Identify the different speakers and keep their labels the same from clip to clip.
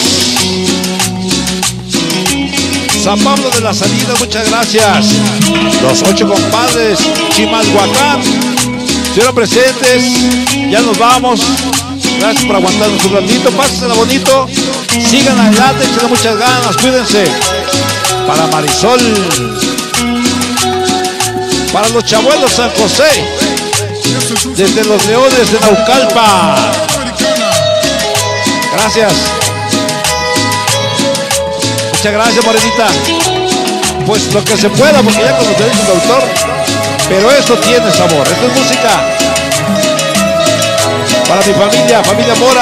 Speaker 1: San Pablo de la Salida, muchas gracias. Los 8 compadres, Chimalhuacán, estuvieron presentes. Ya nos vamos. Gracias por aguantarnos un ratito. Pásensela bonito. Sigan adelante, échenle muchas ganas. Cuídense. Para Marisol. Para los Chabuelos San José. Desde los Leones de Naucalpan. Gracias. Muchas gracias, Morenita. Pues lo que se pueda, porque ya con los derechos de autor. Pero esto tiene sabor. Esto es música. Para mi familia, familia Mora.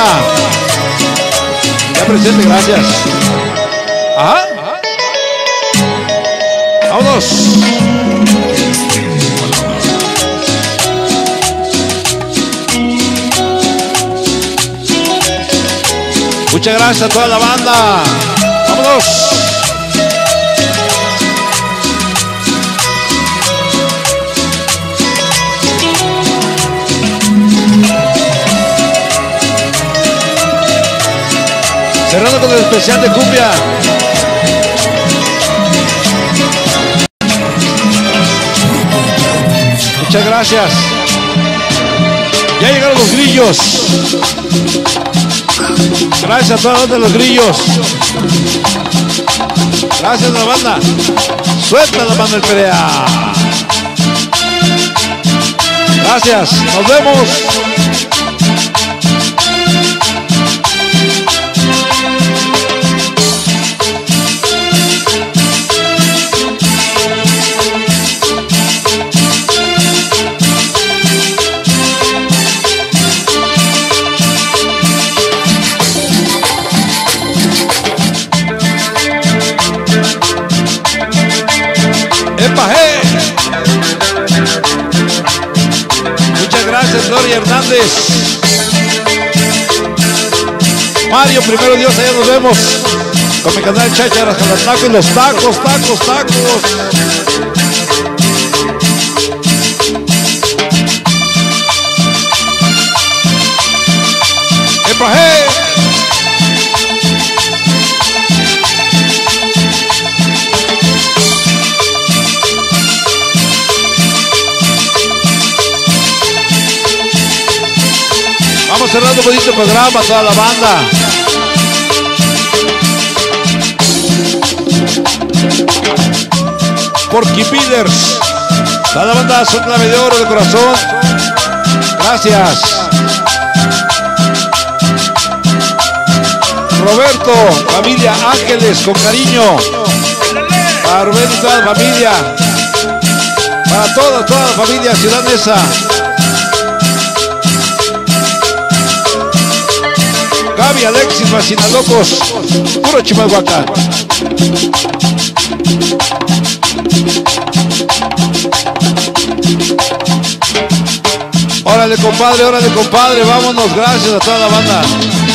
Speaker 1: Ya presente, gracias. Ajá. Vámonos. Muchas gracias a toda la banda. Vámonos. Cerrando con el especial de cumbia. Muchas gracias. Ya llegaron los grillos. Gracias a toda la banda de los grillos. Gracias a la banda. Suelta la banda del Perea. Gracias. Nos vemos. Muchas gracias, Gloria Hernández. Mario, primero Dios, allá nos vemos con mi canal Chácharas, Jalataco y los tacos, tacos, tacos. ¡Epa, Vamos cerrando un bonito programa, toda la banda. Porky Pillers, toda la banda son clave de oro de corazón. Gracias. Roberto, familia Ángeles, con cariño. Para Rubén y toda la familia. Para toda la familia Ciudad Neza. Gaby, Alexis, Vacinalocos, puro Chimalhuacán. Órale, compadre, vámonos. Gracias a toda la banda.